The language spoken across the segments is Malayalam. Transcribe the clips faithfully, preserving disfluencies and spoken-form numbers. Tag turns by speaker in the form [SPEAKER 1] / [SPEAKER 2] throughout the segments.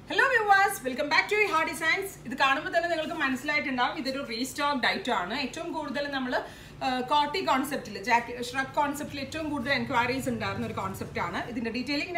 [SPEAKER 1] Hello viewers, welcome back to Hard Designs. This is a restocked item. We have Corti concept, shrug concept, good inquiries in the concept. This is detailing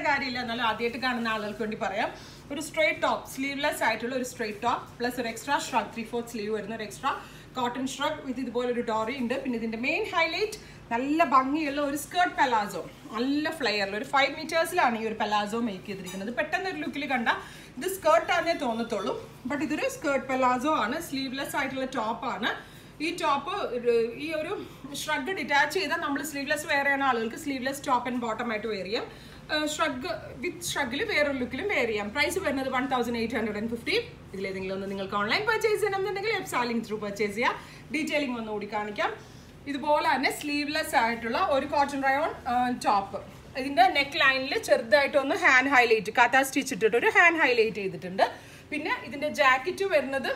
[SPEAKER 1] a straight top, sleeveless a straight top, plus an extra shrug, three fourths sleeve, extra cotton shrug with the dory in the main highlight. നല്ല ഭംഗിയുള്ള ഒരു സ്കർട്ട് പലാസോ നല്ല ഫ്ലെയറിൽ ഒരു five മീറ്റേഴ്സിലാണ് ഈ ഒരു പലാസോ മേക്ക് ചെയ്തിരിക്കുന്നത്. പെട്ടെന്ന് ഒരു ലുക്കിൽ കണ്ട ഇത് സ്കർട്ട് ആണെന്നേ തോന്നത്തുള്ളൂ. ബട്ട് ഇതൊരു സ്കർട്ട് പലാസോ ആണ്, സ്ലീവ്ലെസ് ആയിട്ടുള്ള ടോപ്പ് ആണ്. ഈ ടോപ്പ് ഈ ഒരു ഷ്രഗ് ഡിറ്റാച്ച് ചെയ്താൽ നമ്മൾ സ്ലീവ്ലെസ് വെയർ ചെയ്യുന്ന ആളുകൾക്ക് സ്ലീവ്ലെസ് ടോപ്പ് ആൻഡ് ബോട്ടം ആയിട്ട് വെയർ ചെയ്യാം. ഷ്രഗ് വിത്ത് ഷ്രഗിൽ വേറൊരു ലുക്കിലും വെയർ ചെയ്യാം. പ്രൈസ് വരുന്നത് one thousand eight hundred and fifty. ഇതിലേതെങ്കിലും ഒന്ന് നിങ്ങൾക്ക് ഓൺലൈൻ പർച്ചേസ് ചെയ്യണമെന്നുണ്ടെങ്കിൽ വെബ് സാലിംഗ് ത്രൂ പർച്ചേസ് ചെയ്യാം. ഡീറ്റെയിലിംഗ് ഒന്ന് കൂടി കാണിക്കാം. ഇതുപോലെ തന്നെ സ്ലീവ്ലെസ് ആയിട്ടുള്ള ഒരു കോട്ടൺ റയോൺ ടോപ്പ്. ഇതിൻ്റെ നെക്ക് ലൈനിൽ ചെറുതായിട്ടൊന്ന് ഹാൻഡ് ഹൈലൈറ്റ് കാത്താ സ്റ്റിച്ച് ഇട്ടിട്ട് ഒരു ഹാൻഡ് ഹൈലൈറ്റ് ചെയ്തിട്ടുണ്ട്. പിന്നെ ഇതിൻ്റെ ജാക്കറ്റ് വരുന്നത്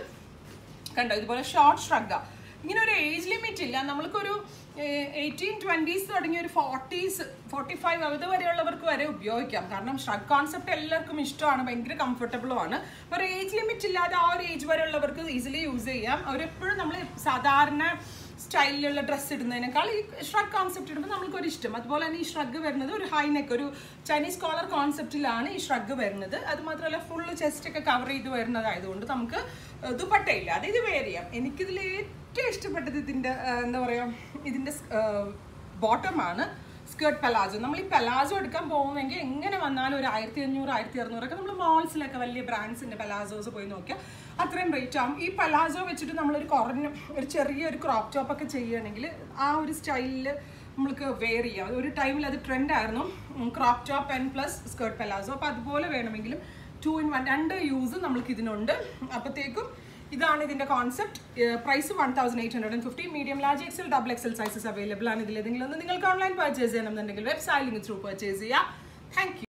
[SPEAKER 1] കണ്ടോ ഇതുപോലെ ഷോർട്ട് ഷ്രഗാ. ഇങ്ങനെ ഒരു ഏജ് ലിമിറ്റ് ഇല്ല. നമ്മൾക്കൊരു എയ്റ്റീൻ ട്വൻറ്റീസ് തുടങ്ങി ഒരു ഫോർട്ടീസ് ഫോർട്ടി ഫൈവ് അത് വരെയുള്ളവർക്ക് വരെ ഉപയോഗിക്കാം. കാരണം ഷ്രഗ് കോൺസെപ്റ്റ് എല്ലാവർക്കും ഇഷ്ടമാണ്, ഭയങ്കര കംഫർട്ടബിളുമാണ്. അപ്പോൾ ഒരു ഏജ് ലിമിറ്റ് ഇല്ലാതെ ആ ഒരു ഏജ് വരെയുള്ളവർക്ക് ഈസിലി യൂസ് ചെയ്യാം. അവരെപ്പോഴും നമ്മൾ സാധാരണ സ്റ്റൈലിലുള്ള ഡ്രസ്സ് ഇടുന്നതിനേക്കാൾ ഈ ഷ്രഗ് കോൺസെപ്റ്റ് ഇടുമ്പോൾ നമുക്കൊരു ഇഷ്ടം. അതുപോലെ തന്നെ ഈ ഷ്രഗ് വരുന്നത് ഒരു ഹൈ നെക്ക് ഒരു ചൈനീസ് കോളർ കോൺസെപ്റ്റിലാണ് ഈ ഷ്രഗ് വരുന്നത്. അത് മാത്രമല്ല ഫുള്ള് ചെസ്റ്റ് ഒക്കെ കവർ ചെയ്ത് വരുന്നതായതുകൊണ്ട് നമുക്ക് ദുപ്പട്ടയില്ല, അത് ഇത് വെയർ ചെയ്യാം. എനിക്കിതിൽ ഏറ്റവും ഇഷ്ടപ്പെട്ടത് ഇതിൻ്റെ എന്താ പറയുക ഇതിൻ്റെ ബോട്ടമാണ് സ്കേർട്ട് പലാസോ. നമ്മൾ ഈ പലാസോ എടുക്കാൻ പോകുന്നെങ്കിൽ എങ്ങനെ വന്നാലും ഒരു ആയിരത്തി അഞ്ഞൂറ് ആയിരത്തി അറുന്നൂറൊക്കെ നമ്മൾ മോൾസിലൊക്കെ വലിയ ബ്രാൻഡ്സിൻ്റെ പലാസോസ് പോയി നോക്കിയാൽ അത്രയും റേറ്റ് ആവും. ഈ പലാസോ വെച്ചിട്ട് നമ്മളൊരു കുറഞ്ഞ ഒരു ചെറിയൊരു ക്രോപ്പ് ടോപ്പൊക്കെ ചെയ്യുകയാണെങ്കിൽ ആ ഒരു സ്റ്റൈലിൽ നമ്മൾക്ക് വെയർ ചെയ്യാം. ഒരു ടൈമിൽ അത് ട്രെൻഡായിരുന്നു crop top and plus skirt palazzo. അപ്പോൾ അതുപോലെ വേണമെങ്കിലും ടു ഇൻ വൺ രണ്ട് യൂസ് നമ്മൾക്ക് ഇതിനുണ്ട്. അപ്പോഴത്തേക്കും ഇതാണ് ഇതിൻ്റെ concept. Price one thousand eight hundred and fifty. Medium large XL double XL sizes available ആണ്. ഇതിലേതെങ്കിലും ഒന്ന് നിങ്ങൾക്ക് ഓൺലൈൻ പർച്ചേസ് ചെയ്യണമെന്നുണ്ടെങ്കിൽ വെബ് സാലിംഗ് ത്രൂ പർച്ചേസ് ചെയ്യാം. Thank U.